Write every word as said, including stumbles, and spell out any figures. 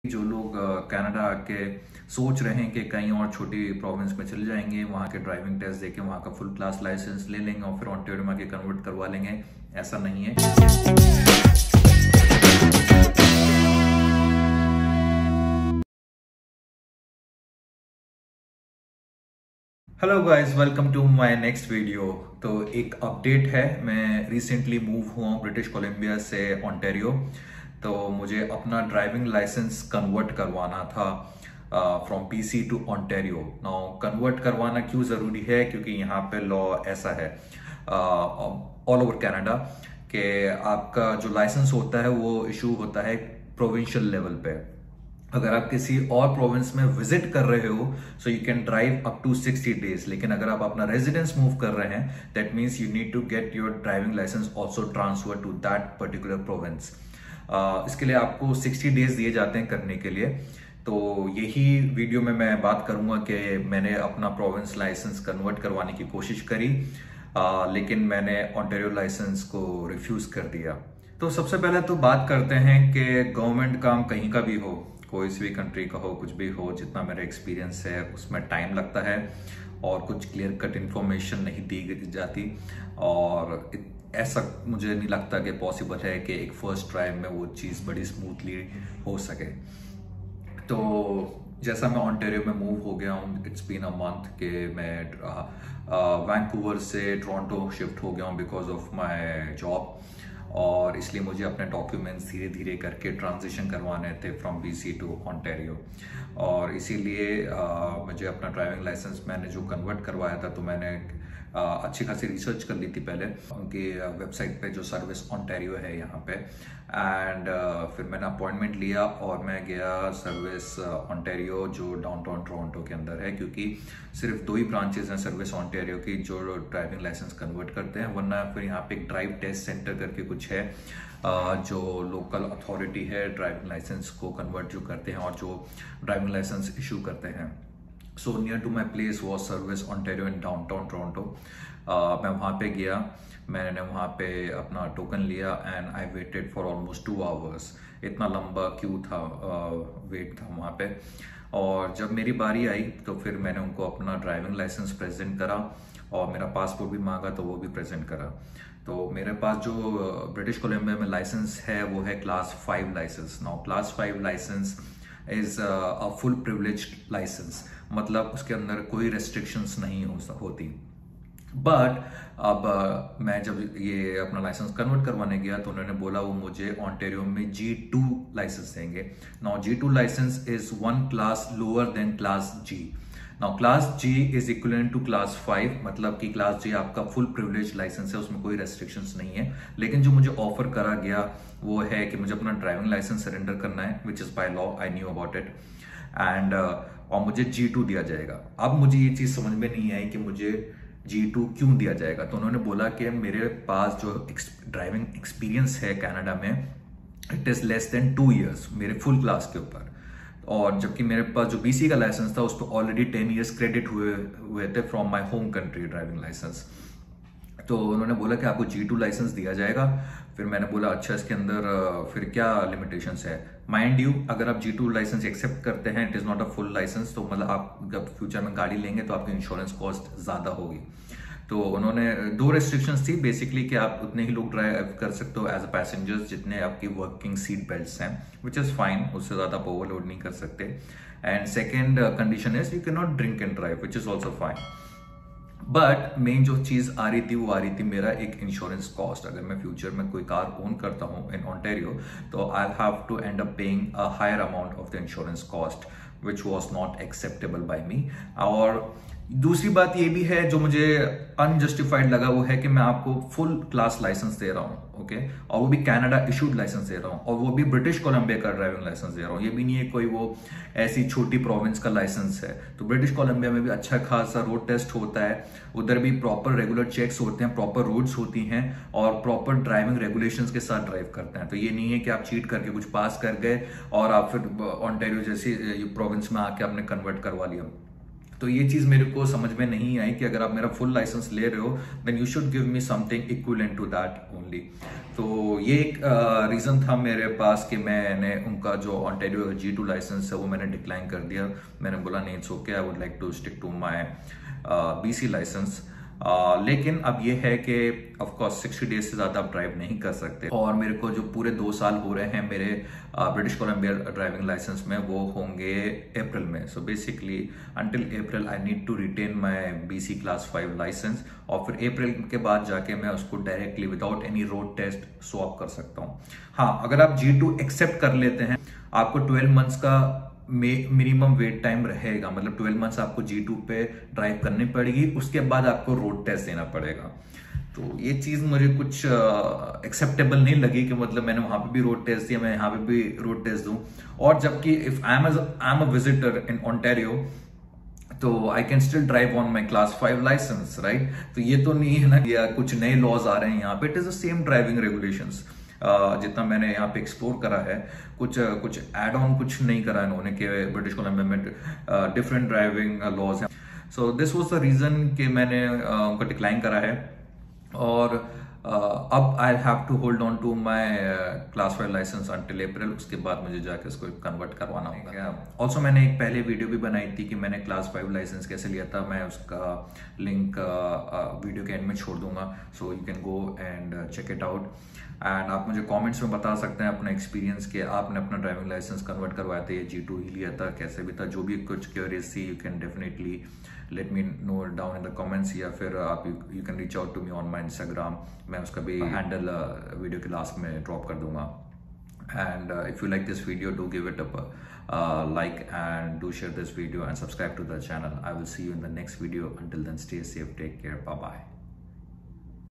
जो लोग कनाडा आके सोच रहे हैं कि कहीं और छोटी प्रोविंस में चले जाएंगे, वहाँ के ड्राइविंग टेस्ट देके वहाँ का फुल क्लास लाइसेंस ले लेंगे और फिर ओंटारियो में आके कन्वर्ट करवा लेंगे, ऐसा नहीं है। Hello guys, welcome to my next video. तो एक अपडेट है, मैं रिसेंटली मूव हुआ हूँ ब्रिटिश कोलंबिया से ओंटारियो। तो मुझे अपना ड्राइविंग लाइसेंस कन्वर्ट करवाना था from BC to Ontario. Now convert करवाना क्यों ज़रूरी है? क्योंकि यहाँ पे लॉ ऐसा है ऑल ओवर कनाडा कि आपका जो लाइसेंस होता है वो इशू होता है प्रोविंशियल लेवल पे। अगर आप किसी और प्रोविंस में विजिट कर रहे हो so you can drive up to sixty days, लेकिन अगर आप अपना रेजिडेंस मूव कर रहे हैं that means you need to get your driving licence also transfer to that particular province. इसके लिए आपको सिक्सटी डेज दिए जाते हैं करने के लिए। तो यही वीडियो में मैं बात करूंगा कि मैंने अपना प्रोविंस लाइसेंस कन्वर्ट करवाने की कोशिश करी, uh, लेकिन मैंने ओंटारियो लाइसेंस को रिफ्यूज कर दिया। तो सबसे पहले तो बात करते हैं कि गवर्नमेंट काम कहीं का भी हो, कोई सी भी कंट्री का हो, कुछ भी हो, जितना मेरा एक्सपीरियंस है उसमें टाइम लगता है और कुछ क्लियर कट इन्फॉर्मेशन नहीं दी जाती, और ऐसा मुझे नहीं लगता कि पॉसिबल है कि एक फर्स्ट ट्राई में वो चीज़ बड़ी स्मूथली हो सके। तो जैसा मैं ओंटारियो में मूव हो गया हूँ, इट्स बीन अ मंथ कि मैं वैंकूवर से टोरंटो शिफ्ट हो गया हूँ बिकॉज ऑफ माय जॉब, और इसलिए मुझे अपने डॉक्यूमेंट्स धीरे धीरे करके ट्रांजिशन करवाने थे फ्रॉम बीसी टू ओंटारियो। और इसीलिए मुझे अपना ड्राइविंग लाइसेंस मैंने जो कन्वर्ट करवाया था, तो मैंने आ, अच्छी खासी रिसर्च कर ली थी पहले उनकी वेबसाइट पे जो सर्विस ओंटारियो है यहाँ पे, एंड फिर मैंने अपॉइंटमेंट लिया और मैं गया सर्विस ओंटारियो जो डाउनटाउन टोरंटो के अंदर है, क्योंकि सिर्फ दो ही ब्रांचेज हैं सर्विस ओंटारियो की जो ड्राइविंग लाइसेंस कन्वर्ट करते हैं, वरना फिर यहाँ पे एक ड्राइव टेस्ट सेंटर करके कुछ है जो लोकल अथॉरिटी है ड्राइविंग लाइसेंस को कन्वर्ट जो करते हैं और जो ड्राइविंग लाइसेंस इशू करते हैं। So near to my place was service Ontario in downtown Toronto. मैं वहाँ पे गया, मैंने वहाँ पे अपना टोकन लिया and I waited for almost two hours. इतना लंबा क्यू था, वेट uh, था वहाँ पे। और जब मेरी बारी आई तो फिर मैंने उनको अपना ड्राइविंग लाइसेंस प्रेजेंट करा और मेरा पासपोर्ट भी मांगा तो वो भी प्रेजेंट करा। तो मेरे पास जो ब्रिटिश कोलंबिया में लाइसेंस है वो है class five licence. Now class five licence is a full privileged licence, मतलब उसके अंदर कोई रेस्ट्रिक्शंस नहीं हो होती। बट अब uh, मैं जब ये अपना लाइसेंस कन्वर्ट करवाने गया तो उन्होंने बोला वो मुझे ओंटारियो में जी टू लाइसेंस देंगे। Now G two licence is one class lower than class G. Now class G is equivalent to class five, मतलब कि क्लास जी आपका फुल प्रिविलेज लाइसेंस है, उसमें कोई रेस्ट्रिक्शंस नहीं है। लेकिन जो मुझे ऑफर करा गया वो है कि मुझे अपना ड्राइविंग लाइसेंस सरेंडर करना है, which is by law, I knew about it, and और मुझे जी टू दिया जाएगा। अब मुझे ये चीज समझ में नहीं आई कि मुझे जी टू क्यों दिया जाएगा। तो उन्होंने बोला कि मेरे पास जो ड्राइविंग एक्सपीरियंस है कनाडा में it is less than two years मेरे फुल क्लास के ऊपर, और जबकि मेरे पास जो बीसी का लाइसेंस था उस पर ऑलरेडी टेन इयर्स क्रेडिट हुए हुए थे from my home country driving licence. तो उन्होंने बोला कि आपको जी टू लाइसेंस दिया जाएगा। फिर मैंने बोला अच्छा, इसके अंदर फिर क्या लिमिटेशंस है? माइंड यू, अगर आप जी टू लाइसेंस एक्सेप्ट करते हैं, it is not a full licence, तो मतलब आप जब फ्यूचर में गाड़ी लेंगे तो आपकी इंश्योरेंस कॉस्ट ज्यादा होगी। तो उन्होंने दो रेस्ट्रिक्शंस थी बेसिकली कि आप उतने ही लोग ड्राइव कर सकते हो एज अ पैसेंजर्स जितने आपकी वर्किंग सीट बेल्ट्स हैं, विच इज फाइन, उससे ज्यादा आप ओवरलोड नहीं कर सकते। And second condition is you can not drink and drive, which is also fine. But main जो चीज आ रही थी वो आ रही थी मेरा एक इंश्योरेंस कॉस्ट। अगर मैं फ्यूचर में कोई कार ओन करता हूँ इन ओंटारियो तो I have to end up paying a higher amount of the insurance cost which was not acceptable by me. और दूसरी बात ये भी है जो मुझे अनजस्टिफाइड लगा, वो है कि मैं आपको फुल क्लास लाइसेंस दे रहा हूँ, ओके, और वो भी कनाडा इशूड लाइसेंस दे रहा हूँ, और वो भी ब्रिटिश कोलंबिया का ड्राइविंग लाइसेंस दे रहा हूँ। ये भी नहीं है कोई वो ऐसी छोटी प्रोविंस का लाइसेंस है। तो ब्रिटिश कोलंबिया में भी अच्छा खासा रोड टेस्ट होता है, उधर भी प्रॉपर रेगुलर चेक्स होते हैं, प्रॉपर रोड्स होती हैं और प्रॉपर ड्राइविंग रेगुलेशंस के साथ ड्राइव करते हैं। तो ये नहीं है कि आप चीट करके कुछ पास कर गए और आप फिर ओंटारियो जैसी प्रोविंस में आके आपने कन्वर्ट करवा लिया। तो ये चीज मेरे को समझ में नहीं आई कि अगर आप मेरा फुल लाइसेंस ले रहे हो then you should give me something equivalent to that only. तो ये एक रीजन uh, था मेरे पास कि मैंने उनका जो ऑन्टेरियो जी टू लाइसेंस है वो मैंने डिक्लाइन कर दिया। मैंने बोला नहीं, it's okay, I would like to stick to my BC licence. Uh, लेकिन अब ये है कि ऑफ कोर्स सिक्सटी डेज से ज़्यादा आप ड्राइव नहीं कर सकते, और मेरे को जो पूरे दो साल हो रहे हैं मेरे ब्रिटिश कोलंबिया ड्राइविंग लाइसेंस में वो होंगे अप्रैल में। So basically until April I need to retain my BC class five licence, और फिर अप्रैल के बाद जाके मैं उसको directly without any road test swap कर सकता हूँ। हाँ, अगर आप जी टू एक्सेप्ट कर लेते हैं आपको ट्वेल्व मंथ्स का मिनिमम वेट टाइम रहेगा, मतलब ट्वेल्व मंथ्स आपको जी टू पे ड्राइव करनी पड़ेगी, उसके बाद आपको रोड टेस्ट देना पड़ेगा। तो ये चीज मुझे कुछ एक्सेप्टेबल uh, नहीं लगी कि मतलब मैंने वहां पे भी रोड टेस्ट दिया, मैं यहाँ पे भी रोड टेस्ट दूं। और जबकि if I am I am a visitor in Ontario तो I can still drive on my class five licence, right. तो ये तो नहीं है ना या कुछ नए लॉज आ रहे हैं यहाँ पे, it is the same driving regulations. Uh, जितना मैंने यहाँ पे एक्सप्लोर करा है, कुछ कुछ एड ऑन कुछ नहीं करा इन्होंने कि ब्रिटिश कोलंबिया में डिफरेंट ड्राइविंग लॉज हैं। So this was the reason कि मैंने uh, उनका डिक्लाइन करा है, और uh, अब I have to hold on to my class five licence until April. उसके बाद मुझे जाके उसको कन्वर्ट करवाना होगा। ऑल्सो मैंने एक पहले वीडियो भी बनाई थी कि मैंने क्लास फाइव लाइसेंस कैसे लिया था, मैं उसका लिंक वीडियो के एंड में छोड़ दूंगा, so you can go and check it out. And आप मुझे कमेंट्स में बता सकते हैं अपना एक्सपीरियंस कि आपने अपना ड्राइविंग लाइसेंस कन्वर्ट करवाया था या जी टू ही लिया था, कैसे भी था, जो भी कुछ क्यूरियस थी, you can definitely let me know down in the comments, या फिर आप you can reach out to me on my Instagram. मैं उसका भी हैंडल वीडियो के लास्ट में ड्रॉप कर दूंगा। And if you like this video do give it up like and do share this video and subscribe to the channel. I will see you in the next video. Until then, stay safe, take care, bye bye.